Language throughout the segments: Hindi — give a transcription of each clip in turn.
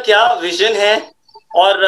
क्या विजन है और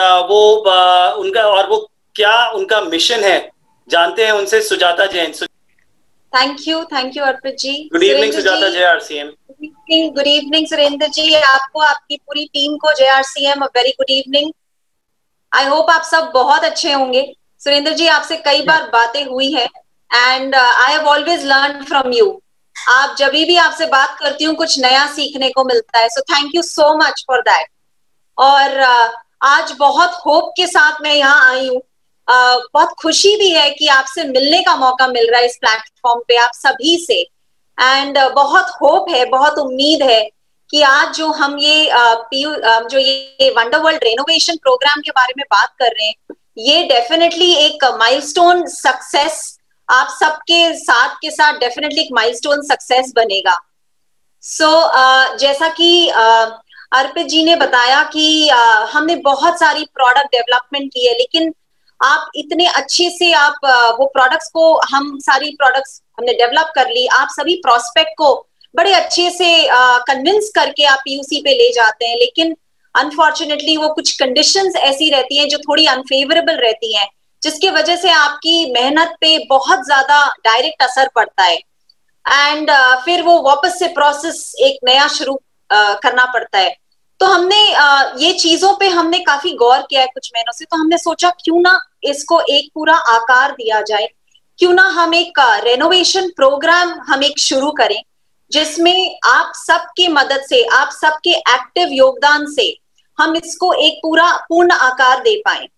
वो क्या उनका मिशन है, जानते हैं उनसे। Sujata Jain. Thank you Arpit ji. Good evening Sujata Jai RCM. Good evening Surendra ji, आपको, आपकी पूरी टीम को Jai RCM, very good evening. I hope आप सब बहुत अच्छे होंगे। सुरेंद्र जी, आपसे कई बार बातें हुई है and I have always learn from you. आप जब भी आपसे बात करती हूँ कुछ नया सीखने को मिलता है, so thank you so much for that. और आज बहुत होप के साथ मैं यहाँ आई हूँ। बहुत खुशी भी है कि आपसे मिलने का मौका मिल रहा है इस प्लेटफॉर्म पे, आप सभी से। एंड बहुत होप है, बहुत उम्मीद है कि आज जो हम ये वंडर वर्ल्ड रेनोवेशन प्रोग्राम के बारे में बात कर रहे हैं, ये डेफिनेटली एक माइलस्टोन सक्सेस, आप सबके साथ के साथ डेफिनेटली एक माइलस्टोन सक्सेस बनेगा। सो जैसा कि अर्पित जी ने बताया कि हमने बहुत सारी प्रोडक्ट डेवलपमेंट की है, लेकिन आप इतने अच्छे से वो प्रोडक्ट्स को, हम सारी प्रोडक्ट्स हमने डेवलप कर ली, आप सभी प्रोस्पेक्ट को बड़े अच्छे से कन्विंस करके आप पीयूसी पे ले जाते हैं, लेकिन अनफॉर्चुनेटली वो कुछ कंडीशंस ऐसी रहती हैं जो थोड़ी अनफेवरेबल रहती हैं, जिसकी वजह से आपकी मेहनत पे बहुत ज्यादा डायरेक्ट असर पड़ता है। एंड फिर वो वापस से प्रोसेस एक नया शुरू करना पड़ता है। तो हमने ये चीजों पे हमने काफी गौर किया है कुछ महीनों से, तो हमने सोचा क्यों ना इसको एक पूरा आकार दिया जाए, क्यों ना हम एक रेनोवेशन प्रोग्राम हम एक शुरू करें, जिसमें आप सबकी मदद से, आप सबके एक्टिव योगदान से हम इसको एक पूरा पूर्ण आकार दे पाए।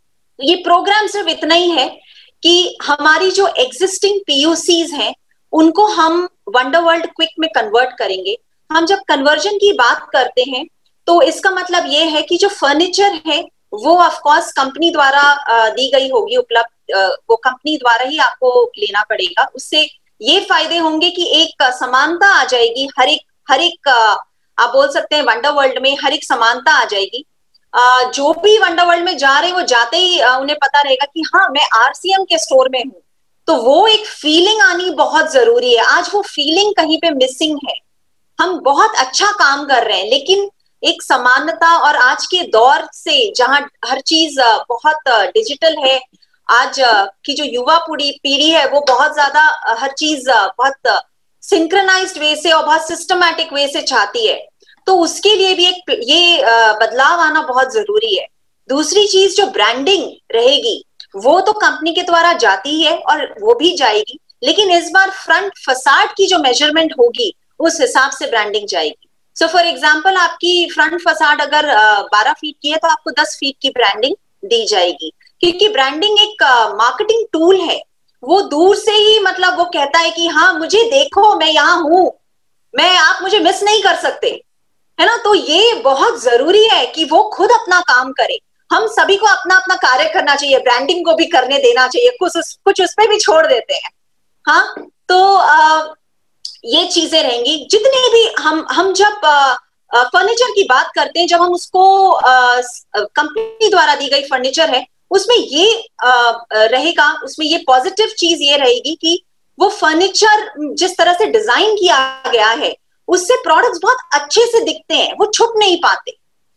ये प्रोग्राम सिर्फ इतना ही है कि हमारी जो एग्जिस्टिंग पीयूसीज हैं उनको हम वंडर वर्ल्ड क्विक में कन्वर्ट करेंगे। हम जब कन्वर्जन की बात करते हैं तो इसका मतलब ये है कि जो फर्नीचर है वो ऑफ कोर्स कंपनी द्वारा दी गई होगी उपलब्ध, वो कंपनी द्वारा ही आपको लेना पड़ेगा। उससे ये फायदे होंगे कि एक समानता आ जाएगी, हर एक आप बोल सकते हैं वंडर वर्ल्ड में हर एक समानता आ जाएगी। जो भी वंडर वर्ल्ड में जा रहे हैं वो जाते ही उन्हें पता रहेगा कि हाँ मैं आरसीएम के स्टोर में हूँ, तो वो एक फीलिंग आनी बहुत जरूरी है। आज वो फीलिंग कहीं पे मिसिंग है। हम बहुत अच्छा काम कर रहे हैं, लेकिन एक समानता, और आज के दौर से जहां हर चीज बहुत डिजिटल है, आज की जो युवा पीढ़ी है वो बहुत ज्यादा हर चीज बहुत सिंक्रोनाइज्ड वे से और बहुत सिस्टमैटिक वे से चाहती है, तो उसके लिए भी एक ये बदलाव आना बहुत जरूरी है। दूसरी चीज जो ब्रांडिंग रहेगी वो तो कंपनी के द्वारा जाती है और वो भी जाएगी, लेकिन इस बार फ्रंट फसाड की जो मेजरमेंट होगी उस हिसाब से ब्रांडिंग जाएगी। सो फॉर एग्जांपल आपकी फ्रंट फसाड अगर 12 फीट की है तो आपको 10 फीट की ब्रांडिंग दी जाएगी, क्योंकि ब्रांडिंग एक मार्केटिंग टूल है। वो दूर से ही मतलब वो कहता है कि हाँ मुझे देखो, मैं यहाँ हूं, आप मुझे मिस नहीं कर सकते, है ना। तो ये बहुत जरूरी है कि वो खुद अपना काम करे। हम सभी को अपना अपना कार्य करना चाहिए, ब्रांडिंग को भी करने देना चाहिए, कुछ उस पर भी छोड़ देते हैं। हाँ, तो ये चीजें रहेंगी। जितने भी हम जब फर्नीचर की बात करते हैं, जब हम उसको कंपनी द्वारा दी गई फर्नीचर है उसमें ये रहेगा, उसमें ये पॉजिटिव चीज ये रहेगी कि वो फर्नीचर जिस तरह से डिजाइन किया गया है उससे प्रोडक्ट्स बहुत अच्छे से दिखते हैं, वो छुप नहीं पाते।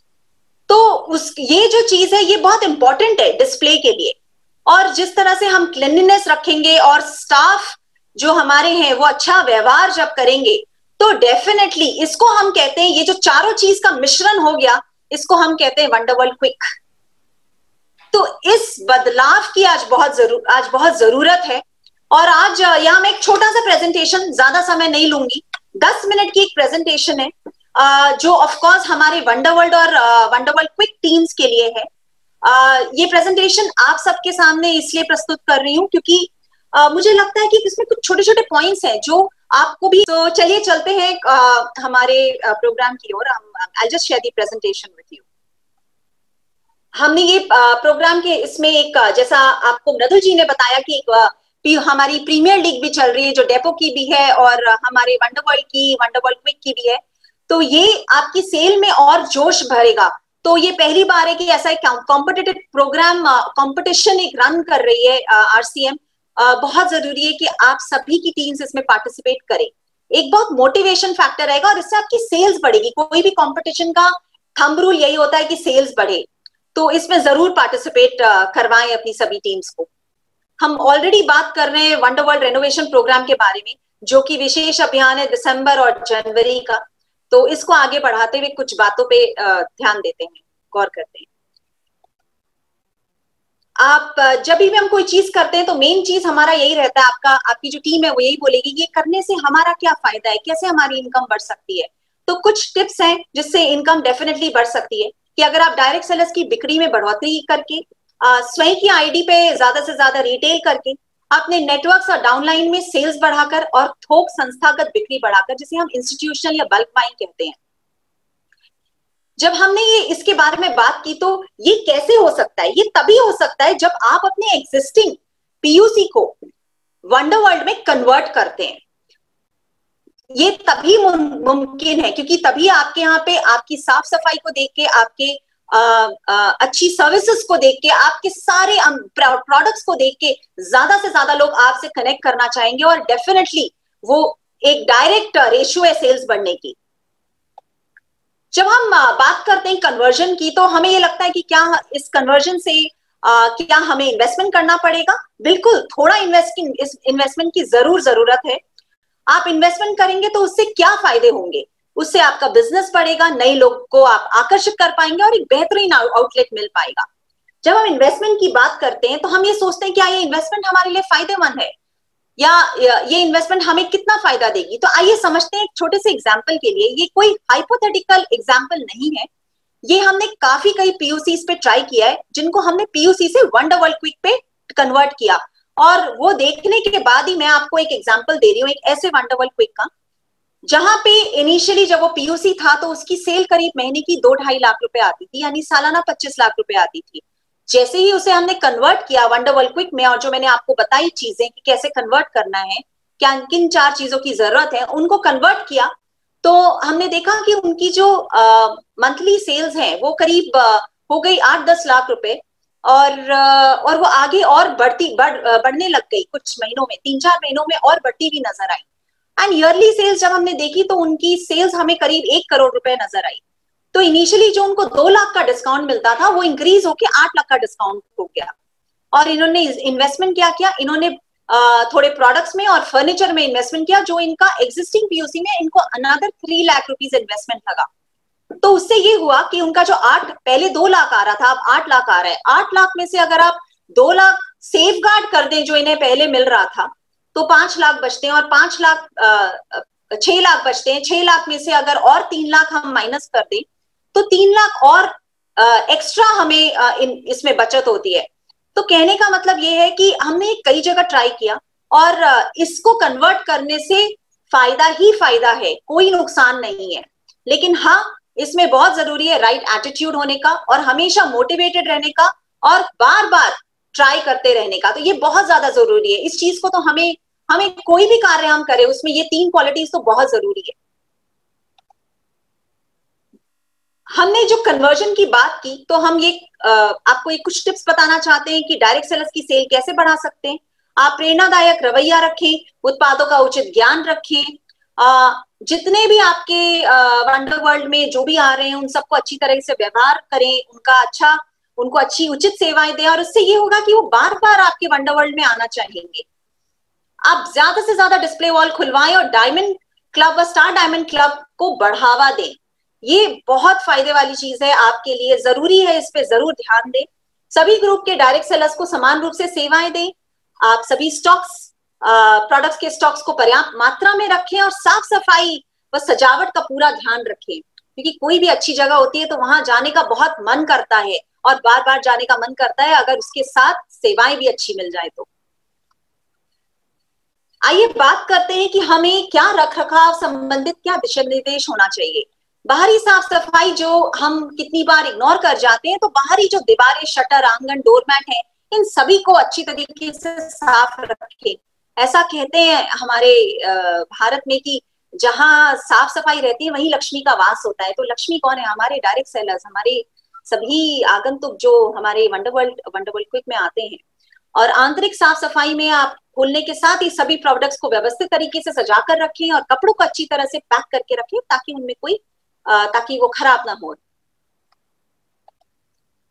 तो ये जो चीज है ये बहुत इंपॉर्टेंट है डिस्प्ले के लिए। और जिस तरह से हम क्लीनलीनेस रखेंगे और स्टाफ जो हमारे हैं वो अच्छा व्यवहार जब करेंगे, तो डेफिनेटली इसको हम कहते हैं, ये जो चारों चीज का मिश्रण हो गया, इसको हम कहते हैं वंडर वर्ल्ड क्विक। तो इस बदलाव की आज बहुत जरूरत है। और आज यहाँ मैं एक छोटा सा प्रेजेंटेशन, ज्यादा समय नहीं लूंगी, 10 मिनट की एक प्रेजेंटेशन है जो ऑफ कोर्स हमारे वंडर वर्ल्ड और वंडर वर्ल्ड क्विक टीम्स के लिए है। ये प्रेजेंटेशन आप सबके सामने इसलिए प्रस्तुत कर रही हूँ क्योंकि मुझे लगता है कि इसमें कुछ छोटे छोटे पॉइंट्स हैं जो आपको भी। तो चलिए चलते हैं हमारे प्रोग्राम की ओर। I just share the presentation with you. हमने ये प्रोग्राम के इसमें एक, जैसा आपको मृदुल जी ने बताया कि एक हमारी प्रीमियर लीग भी चल रही है जो डेपो की भी है और हमारे वंडर वर्ल्ड क्विक की भी है। तो ये आपकी सेल में और जोश भरेगा। तो ये पहली बार है कि ऐसा एक कॉम्पिटिटिव प्रोग्राम, कॉम्पिटिशन एक रन कर रही है आरसीएम। बहुत जरूरी है कि आप सभी की टीम्स इसमें पार्टिसिपेट करें। एक बहुत मोटिवेशन फैक्टर रहेगा और इससे आपकी सेल्स बढ़ेगी। कोई भी कंपटीशन का थंब रूल यही होता है कि सेल्स बढ़े, तो इसमें जरूर पार्टिसिपेट करवाएं अपनी सभी टीम्स को। हम ऑलरेडी बात कर रहे हैं वंडर वर्ल्ड रेनोवेशन प्रोग्राम के बारे में, जो कि विशेष अभियान है दिसंबर और जनवरी का। तो इसको आगे बढ़ाते हुए कुछ बातों पे ध्यान देते हैं, गौर करते हैं। आप जब भी हम कोई चीज करते हैं तो मेन चीज हमारा यही रहता है, आपकी जो टीम है वो यही बोलेगी ये करने से हमारा क्या फायदा है, कैसे हमारी इनकम बढ़ सकती है। तो कुछ टिप्स हैं जिससे इनकम डेफिनेटली बढ़ सकती है, कि अगर आप डायरेक्ट सेलर्स की बिक्री में बढ़ोतरी करके, स्वयं की आईडी पे ज्यादा से ज्यादा रिटेल करके, अपने नेटवर्क्स और डाउनलाइन में सेल्स बढ़ाकर और थोक संस्थागत बिक्री बढ़ाकर, जिसे हम इंस्टीट्यूशनल या बल्क बाइंग कहते हैं। जब हमने ये इसके बारे में बात की तो ये कैसे हो सकता है, ये तभी हो सकता है जब आप अपने एग्जिस्टिंग पीयूसी को वंडर वर्ल्ड में कन्वर्ट करते हैं। ये तभी मुमकिन है क्योंकि तभी आपके यहाँ पे आपकी साफ सफाई को देख के, आपके अच्छी सर्विसेज को देख के, आपके सारे प्रोडक्ट्स को देख के ज्यादा से ज्यादा लोग आपसे कनेक्ट करना चाहेंगे, और डेफिनेटली वो एक डायरेक्ट रेशियो है सेल्स बढ़ने की। जब हम बात करते हैं कन्वर्जन की, तो हमें ये लगता है कि क्या इस कन्वर्जन से क्या हमें इन्वेस्टमेंट करना पड़ेगा? बिल्कुल, थोड़ा इन्वेस्टमेंट की जरूरत है। आप इन्वेस्टमेंट करेंगे तो उससे क्या फायदे होंगे? उससे आपका बिजनेस बढ़ेगा, नए लोग को आप आकर्षित कर पाएंगे और एक बेहतरीन आउटलेट मिल पाएगा। जब हम इन्वेस्टमेंट की बात करते हैं तो हम ये सोचते हैं क्या ये इन्वेस्टमेंट हमारे लिए फायदेमंद है, या ये इन्वेस्टमेंट हमें कितना फायदा देगी। तो आइए समझते हैं एक छोटे से एग्जांपल के लिए। ये कोई हाइपोथेटिकल एग्जांपल नहीं है, ये हमने काफी कई पीयूसीज पे ट्राई किया है, जिनको हमने पीयूसी से वंडर वर्ल्ड क्विक पे कन्वर्ट किया, और वो देखने के बाद ही मैं आपको एक एग्जांपल दे रही हूँ एक ऐसे वंडर वर्ल्ड क्विक का, जहां पे इनिशियली जब वो पीयूसी था तो उसकी सेल करीब महीने की 2-2.5 लाख रुपए आती थी, यानी सालाना 25 लाख रुपए आती थी। जैसे ही उसे हमने कन्वर्ट किया वंडर वर्ल्ड क्विक में, और जो मैंने आपको बताई चीजें कि कैसे कन्वर्ट करना है, क्या किन 4 चीजों की जरूरत है, उनको कन्वर्ट किया, तो हमने देखा कि उनकी जो मंथली सेल्स हैं वो करीब हो गई 8-10 लाख रुपए, और वो आगे और बढ़ने लग गई कुछ महीनों में, 3-4 महीनों में और बढ़ती भी नजर आई। एंड ईयरली सेल्स जब हमने देखी तो उनकी सेल्स हमें करीब 1 करोड़ रुपए नजर आई। तो इनिशियली जो उनको 2 लाख का डिस्काउंट मिलता था वो इंक्रीज होके 8 लाख का डिस्काउंट हो गया। और इन्होंने इन्वेस्टमेंट क्या किया, इन्होंने थोड़े प्रोडक्ट्स में और फर्नीचर में इन्वेस्टमेंट किया, जो इनका एग्जिस्टिंग पीयूसी में इनको अनदर 3 लाख रुपीज इन्वेस्टमेंट लगा। तो उससे ये हुआ कि उनका जो पहले 2 लाख आ रहा था, अब 8 लाख आ रहा है। 8 लाख में से अगर आप 2 लाख सेफ गार्ड कर दें जो इन्हें पहले मिल रहा था, तो 5 लाख बचते हैं, और 6 लाख बचते हैं। 6 लाख में से अगर और 3 लाख हम माइनस कर दें तो 3 लाख और एक्स्ट्रा हमें इसमें बचत होती है। तो कहने का मतलब ये है कि हमने कई जगह ट्राई किया, और इसको कन्वर्ट करने से फायदा ही फायदा है, कोई नुकसान नहीं है। लेकिन हाँ, इसमें बहुत जरूरी है राइट एटीट्यूड होने का, और हमेशा मोटिवेटेड रहने का, और बार बार ट्राई करते रहने का। तो ये बहुत ज्यादा जरूरी है। इस चीज को तो हमें कोई भी कार्य हम करें उसमें ये 3 क्वालिटीज तो बहुत जरूरी है। हमने जो कन्वर्जन की बात की, तो हम ये आपको एक कुछ टिप्स बताना चाहते हैं कि डायरेक्ट सेलर्स की सेल कैसे बढ़ा सकते हैं। आप प्रेरणादायक रवैया रखें, उत्पादों का उचित ज्ञान रखें, जितने भी आपके वंडर वर्ल्ड में जो भी आ रहे हैं उन सबको अच्छी तरह से व्यवहार करें, उनको अच्छी उचित सेवाएं दें, और उससे ये होगा कि वो बार बार आपके वंडर वर्ल्ड में आना चाहेंगे। आप ज्यादा से ज्यादा डिस्प्ले वॉल खुलवाएं और डायमंड क्लब व स्टार डायमंड क्लब को बढ़ावा दें। ये बहुत फायदे वाली चीज है आपके लिए, जरूरी है, इस पे जरूर ध्यान दें। सभी ग्रुप के डायरेक्ट सेलर्स को समान रूप से सेवाएं दें। आप सभी प्रोडक्ट्स के स्टॉक्स को पर्याप्त मात्रा में रखें, और साफ सफाई व सजावट का पूरा ध्यान रखें, क्योंकि कोई भी अच्छी जगह होती है तो वहां जाने का बहुत मन करता है, और बार बार जाने का मन करता है अगर उसके साथ सेवाएं भी अच्छी मिल जाए तो। आइए बात करते हैं कि हमें क्या रखरखाव संबंधित क्या दिशा निर्देश होना चाहिए। बाहरी साफ सफाई जो हम कितनी बार इग्नोर कर जाते हैं, तो बाहरी जो दीवारें, शटर, आंगन, डोरमैट है, इन सभी को अच्छी तरीके से साफ रखें। ऐसा कहते हैं हमारे भारत में कि जहां साफ सफाई रहती है वहीं लक्ष्मी का वास होता है। तो लक्ष्मी कौन है? हमारे डायरेक्ट सेलर्स, हमारे सभी आगंतुक जो हमारे वंडर वर्ल्ड क्विक में आते हैं। और आंतरिक साफ सफाई में आप खोलने के साथ ही सभी प्रोडक्ट्स को व्यवस्थित तरीके से सजा कर रखें, और कपड़ों को अच्छी तरह से पैक करके रखें, ताकि वो खराब ना हो।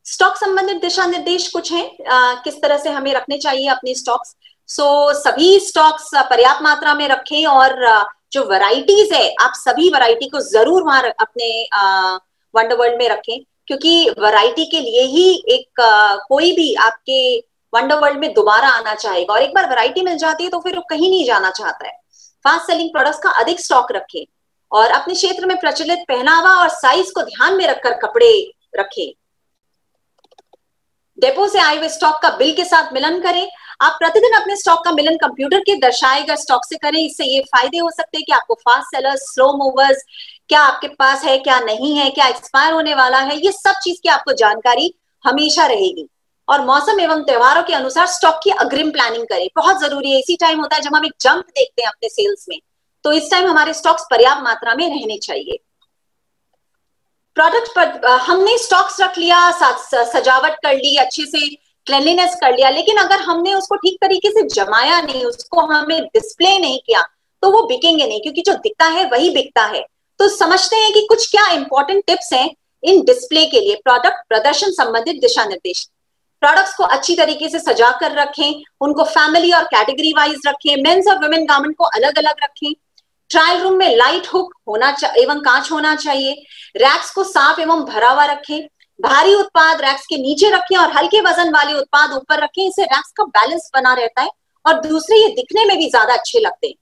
स्टॉक संबंधित दिशा निर्देश कुछ हैं, किस तरह से हमें रखने चाहिए अपने स्टॉक्स। सभी स्टॉक्स पर्याप्त मात्रा में रखें, और जो वैरायटीज है आप सभी वैरायटी को जरूर वहां अपने वंडर वर्ल्ड में रखें, क्योंकि वैरायटी के लिए ही एक कोई भी आपके वंडर वर्ल्ड में दोबारा आना चाहेगा, और एक बार वैरायटी मिल जाती है तो फिर वो कहीं नहीं जाना चाहता है। फास्ट सेलिंग प्रोडक्ट्स का अधिक स्टॉक रखें, और अपने क्षेत्र में प्रचलित पहनावा और साइज को ध्यान में रखकर कपड़े रखें। डेपो से आए हुए स्टॉक का बिल के साथ मिलन करें। आप प्रतिदिन अपने स्टॉक का मिलन कंप्यूटर के दर्शाए गए स्टॉक से करें। इससे ये फायदे हो सकते हैं कि आपको फास्ट सेलर्स, स्लो मूवर्स, क्या आपके पास है क्या नहीं है, क्या एक्सपायर होने वाला है, ये सब चीज की आपको जानकारी हमेशा रहेगी। और मौसम एवं त्योहारों के अनुसार स्टॉक की अग्रिम प्लानिंग करें, बहुत जरूरी है। इसी टाइम होता है जब हम एक जंप देखते हैं अपने सेल्स में, तो इस टाइम हमारे स्टॉक्स पर्याप्त मात्रा में रहने चाहिए। प्रोडक्ट पर हमने स्टॉक्स रख लिया, सजावट कर ली, अच्छे से क्लीनलीनेस कर लिया, लेकिन अगर हमने उसको ठीक तरीके से जमाया नहीं, उसको हमें डिस्प्ले नहीं किया, तो वो बिकेंगे नहीं, क्योंकि जो दिखता है वही बिकता है। तो समझते हैं कि कुछ क्या इंपॉर्टेंट टिप्स हैं इन डिस्प्ले के लिए। प्रोडक्ट प्रदर्शन संबंधित दिशा निर्देश। प्रोडक्ट्स को अच्छी तरीके से सजा कर रखें, उनको फैमिली और कैटेगरी वाइज रखें, मेंस और वुमेन गारमेंट को अलग अलग रखें। ट्रायल रूम में लाइट हुक होना एवं कांच होना चाहिए। रैक्स को साफ एवं भरा हुआ रखें। भारी उत्पाद रैक्स के नीचे रखें और हल्के वजन वाले उत्पाद ऊपर रखें। इससे रैक्स का बैलेंस बना रहता है, और दूसरे ये दिखने में भी ज्यादा अच्छे लगते हैं।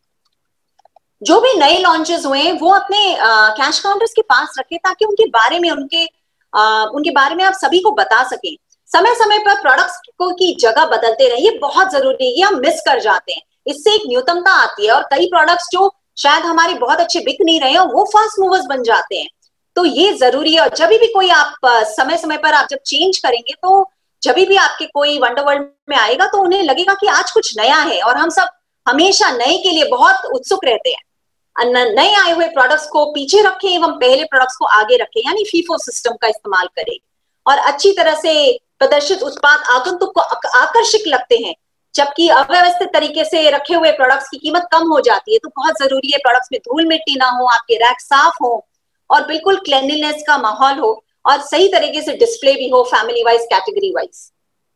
जो भी नए लॉन्चेस हुए हैं वो अपने कैश काउंटर्स के पास रखें, ताकि उनके बारे में उनके बारे में आप सभी को बता सकें। समय समय पर प्रोडक्ट्स को की जगह बदलते रहिए, ये बहुत जरूरी है, ये हम मिस कर जाते हैं। इससे एक न्यूनतमता आती है, और कई प्रोडक्ट्स जो शायद हमारे बहुत अच्छे बिक नहीं रहे हो वो फास्ट मूवर्स बन जाते हैं। तो ये जरूरी है। और जब भी कोई आप समय समय पर आप जब चेंज करेंगे, तो जब भी आपके कोई वंडर वर्ल्ड में आएगा तो उन्हें लगेगा कि आज कुछ नया है, और हम सब हमेशा नए के लिए बहुत उत्सुक रहते हैं। नए आए हुए प्रोडक्ट्स को पीछे रखें एवं पहले प्रोडक्ट्स को आगे रखें, यानी फीफो सिस्टम का इस्तेमाल करें। और अच्छी तरह से प्रदर्शित उत्पाद आगंतुक को आकर्षक लगते हैं, जबकि अव्यवस्थित तरीके से रखे हुए प्रोडक्ट्स की कीमत कम हो जाती है। तो बहुत जरूरी है प्रोडक्ट्स में धूल मिट्टी ना हो, आपके रैक साफ हो, और बिल्कुल क्लीनलीनेस का माहौल हो, और सही तरीके से डिस्प्ले भी हो, फैमिली वाइज, कैटेगरी वाइज।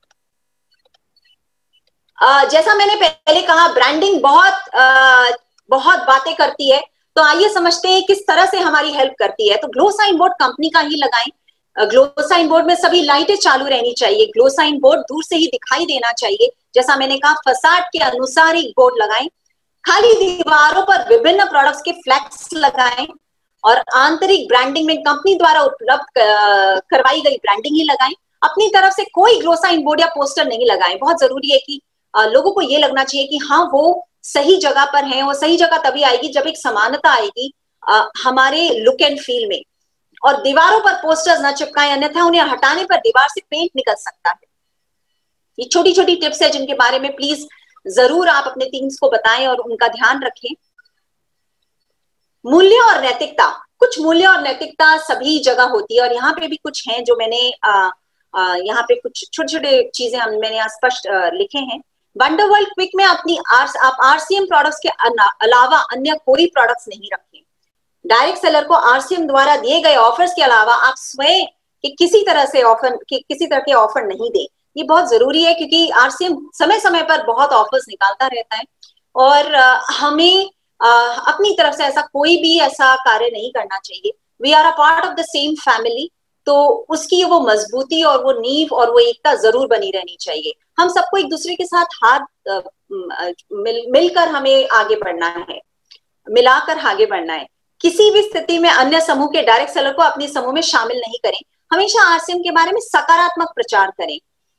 जैसा मैंने पहले कहा, ब्रांडिंग बहुत बातें करती है। तो आइए समझते हैं किस तरह से हमारी हेल्प करती है। तो ग्लो साइन बोर्ड कंपनी का ही लगाएं। ग्लो साइन बोर्ड में सभी लाइटें चालू रहनी चाहिए। ग्लो साइन बोर्ड दूर से ही दिखाई देना चाहिए। जैसा मैंने कहा, फसाड के अनुसार ही बोर्ड लगाएं। खाली दीवारों पर विभिन्न प्रोडक्ट्स के फ्लैक्स लगाएं, और आंतरिक ब्रांडिंग में कंपनी द्वारा उपलब्ध करवाई गई ब्रांडिंग ही लगाएं। अपनी तरफ से कोई ग्लो साइन बोर्ड या पोस्टर नहीं लगाएं। बहुत जरूरी है कि लोगों को ये लगना चाहिए कि हाँ, वो सही जगह पर है। वो सही जगह तभी आएगी जब एक समानता आएगी हमारे लुक एंड फील में। और दीवारों पर पोस्टर्स न चिपकाएं, अन्यथा उन्हें हटाने पर दीवार से पेंट निकल सकता है। ये छोटी छोटी टिप्स है जिनके बारे में प्लीज जरूर आप अपने टीम्स को बताएं और उनका ध्यान रखें। मूल्य और नैतिकता। कुछ मूल्य और नैतिकता सभी जगह होती है, और यहाँ पे भी कुछ हैं जो मैंने यहाँ पे कुछ छोटे छोटे चीजें मैंने यहाँ स्पष्ट लिखे हैं। वंडर वर्ल्ड क्विक में आप आरसीएम प्रोडक्ट्स के अलावा अन्य कोई प्रोडक्ट्स नहीं रखें। डायरेक्ट सेलर को आरसीएम द्वारा दिए गए ऑफर्स के अलावा आप स्वयं के किसी तरह के ऑफर नहीं दें। ये बहुत जरूरी है, क्योंकि आरसीएम समय समय पर बहुत ऑफर्स निकालता रहता है, और हमें अपनी तरफ से ऐसा कोई भी ऐसा कार्य नहीं करना चाहिए। We are a part of the same family, तो उसकी वो मजबूती और वो नींव और वो एकता जरूर बनी रहनी चाहिए। हम सबको एक दूसरे के साथ हाथ मिलकर हमें आगे बढ़ना है, मिलाकर आगे बढ़ना है। किसी भी स्थिति में अन्य समूह के डायरेक्ट सेलर को अपने समूह में शामिल नहीं करें। हमेशा आरसीएम के बारे में सकारात्मक प्रचार करें।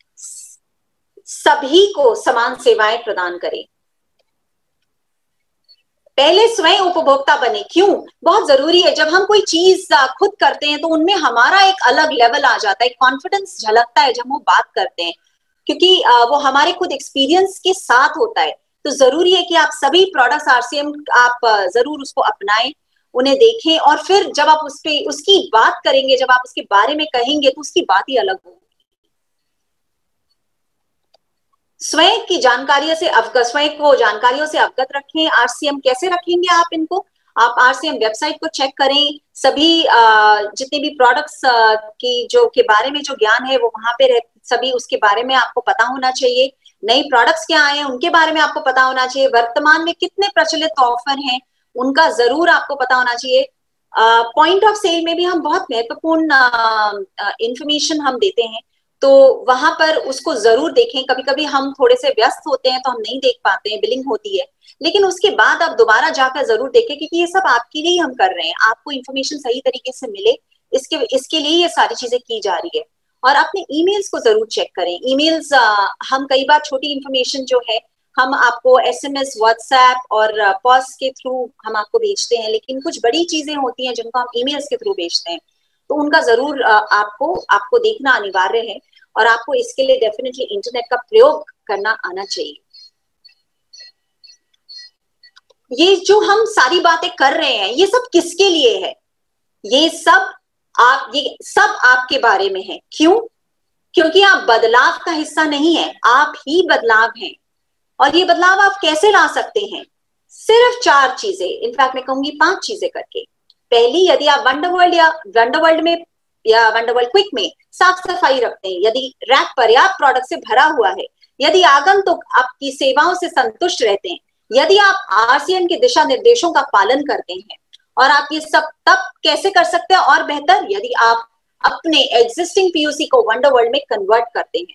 सभी को समान सेवाएं प्रदान करें। पहले स्वयं उपभोक्ता बने। क्यों? बहुत जरूरी है। जब हम कोई चीज खुद करते हैं तो उनमें हमारा एक अलग लेवल आ जाता है, कॉन्फिडेंस झलकता है जब हम बात करते हैं, क्योंकि वो हमारे खुद एक्सपीरियंस के साथ होता है। तो जरूरी है कि आप सभी प्रोडक्ट्स आरसीएम आप जरूर उसको अपनाएं, उन्हें देखें, और फिर जब आप उसकी बात करेंगे, जब आप उसके बारे में कहेंगे, तो उसकी बात ही अलग होगी। स्वयं को जानकारियों से अवगत रखें। आरसीएम कैसे रखेंगे आप इनको? आप आरसीएम वेबसाइट को चेक करें, सभी जितने भी प्रोडक्ट्स की जो के बारे में जो ज्ञान है वो वहां पे सभी उसके बारे में आपको पता होना चाहिए। नई प्रोडक्ट्स क्या आए हैं उनके बारे में आपको पता होना चाहिए। वर्तमान में कितने प्रचलित ऑफर हैं उनका जरूर आपको पता होना चाहिए। पॉइंट ऑफ सेल में भी हम बहुत महत्वपूर्ण इंफॉर्मेशन हम देते हैं, तो वहां पर उसको जरूर देखें। कभी कभी हम थोड़े से व्यस्त होते हैं तो हम नहीं देख पाते हैं, बिलिंग होती है, लेकिन उसके बाद आप दोबारा जाकर जरूर देखें, क्योंकि ये सब आपके लिए हम कर रहे हैं, आपको इन्फॉर्मेशन सही तरीके से मिले, इसके लिए ये सारी चीजें की जा रही है। और अपने ईमेल्स को जरूर चेक करें। ईमेल्स हम कई बार छोटी इन्फॉर्मेशन जो है हम आपको एसएमएस, व्हाट्सएप और पॉस्ट के थ्रू हम आपको भेजते हैं, लेकिन कुछ बड़ी चीजें होती हैं जिनको हम ईमेल्स के थ्रू भेजते हैं, तो उनका जरूर आपको देखना अनिवार्य है, और आपको इसके लिए डेफिनेटली इंटरनेट का प्रयोग करना आना चाहिए। ये जो हम सारी बातें कर रहे हैं ये सब किसके लिए है? ये सब आपके बारे में है। क्यों? क्योंकि आप बदलाव का हिस्सा नहीं है, आप ही बदलाव हैं। और ये बदलाव आप कैसे ला सकते हैं? सिर्फ 4 चीजें, इनफैक्ट मैं कहूंगी 5 चीजें करके। पहली, यदि आप वंडरवर्ल्ड या वंडरवर्ल्ड में या वंडरवर्ल्ड क्विक में साफ सफाई रखते हैं, यदि रैक पर्याप्त प्रोडक्ट से भरा हुआ है, यदि आगंतुक आपकी सेवाओं से संतुष्ट रहते हैं, यदि आप आरसीएम के दिशा निर्देशों का पालन करते हैं, और आप ये सब तब कैसे कर सकते हैं और बेहतर, यदि आप अपने एग्जिस्टिंग पीयूसी को वंडरवर्ल्ड में कन्वर्ट करते हैं।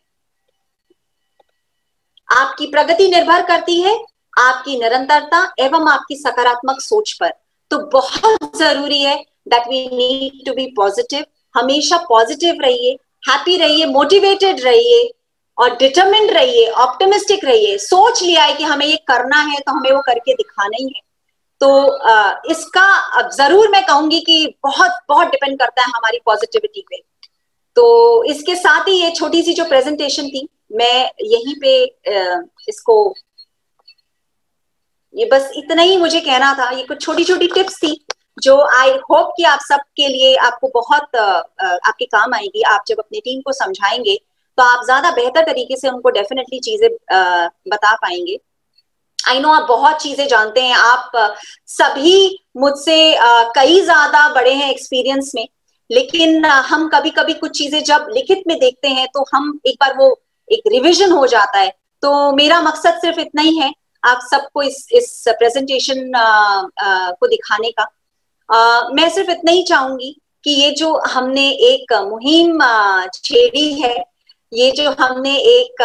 आपकी प्रगति निर्भर करती है आपकी निरंतरता एवं आपकी सकारात्मक सोच पर। तो बहुत जरूरी है that we need to be positive. हमेशा पॉजिटिव रहिए, हैप्पी रहिए, मोटिवेटेड रहिए और डिटरमिन्ड रहिए, ऑप्टिमिस्टिक रहिए। सोच लिया है कि हमें ये करना है तो हमें वो करके दिखाना ही है। तो इसका अब जरूर मैं कहूंगी कि बहुत बहुत डिपेंड करता है हमारी पॉजिटिविटी पे। तो इसके साथ ही ये छोटी सी जो प्रेजेंटेशन थी, मैं यहीं पे इसको, ये बस इतना ही मुझे कहना था। ये कुछ छोटी छोटी टिप्स थी जो आई होप कि आप सबके लिए, आपको बहुत आपके काम आएगी। आप जब अपनी टीम को समझाएंगे तो आप ज्यादा बेहतर तरीके से उनको डेफिनेटली चीजें बता पाएंगे। आई नो आप बहुत चीजें जानते हैं, आप सभी मुझसे कई ज्यादा बड़े हैं एक्सपीरियंस में, लेकिन हम कभी कभी कुछ चीजें जब लिखित में देखते हैं तो हम एक बार वो एक रिविजन हो जाता है। तो मेरा मकसद सिर्फ इतना ही है, आप सबको इस प्रेजेंटेशन को दिखाने का। मैं सिर्फ इतना ही चाहूंगी कि ये जो हमने एक मुहिम छेड़ी है, ये जो हमने एक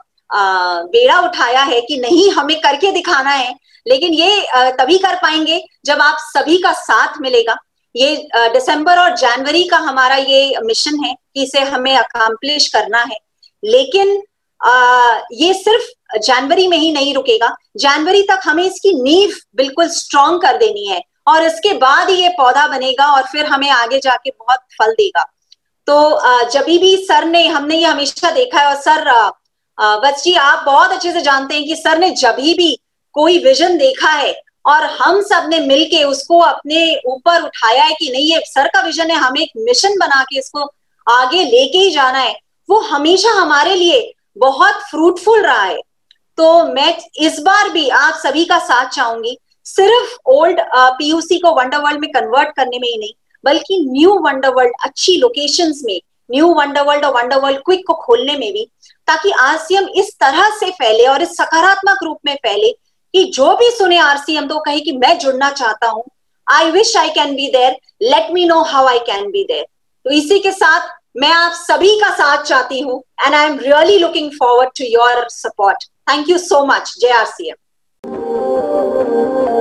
बेड़ा उठाया है कि नहीं हमें करके दिखाना है, लेकिन ये तभी कर पाएंगे जब आप सभी का साथ मिलेगा। ये दिसंबर और जनवरी का हमारा ये मिशन है कि इसे हमें अकम्प्लिश करना है, लेकिन ये सिर्फ जनवरी में ही नहीं रुकेगा। जनवरी तक हमें इसकी नींव बिल्कुल स्ट्रॉन्ग कर देनी है, और इसके बाद ही ये पौधा बनेगा और फिर हमें आगे जाके बहुत फल देगा। तो जब भी सर ने, हमने ये हमेशा देखा है, और सर वत्स जी आप बहुत अच्छे से जानते हैं कि सर ने जब भी कोई विजन देखा है और हम सब ने मिलके उसको अपने ऊपर उठाया है कि नहीं ये सर का विजन है, हमें एक मिशन बना के इसको आगे लेके ही जाना है, वो हमेशा हमारे लिए बहुत फ्रूटफुल रहा है। तो मैं इस बार भी आप सभी का साथ चाहूंगी, सिर्फ ओल्ड पीयूसी को वंडरवर्ल्ड में कन्वर्ट करने में ही नहीं, बल्कि न्यू वंडरवर्ल्ड अच्छी लोकेशंस में, न्यू वंडरवर्ल्ड और वंडरवर्ल्ड क्विक को खोलने में भी, ताकि आरसीएम इस तरह से फैले और इस सकारात्मक रूप में फैले कि जो भी सुने आरसीएम तो कहे कि मैं जुड़ना चाहता हूं, I wish I can be there, let me know how I can be there. तो इसी के साथ मैं आप सभी का साथ चाहती हूं, and I am really looking forward to your support. Thank you so much. जय आरसीएम।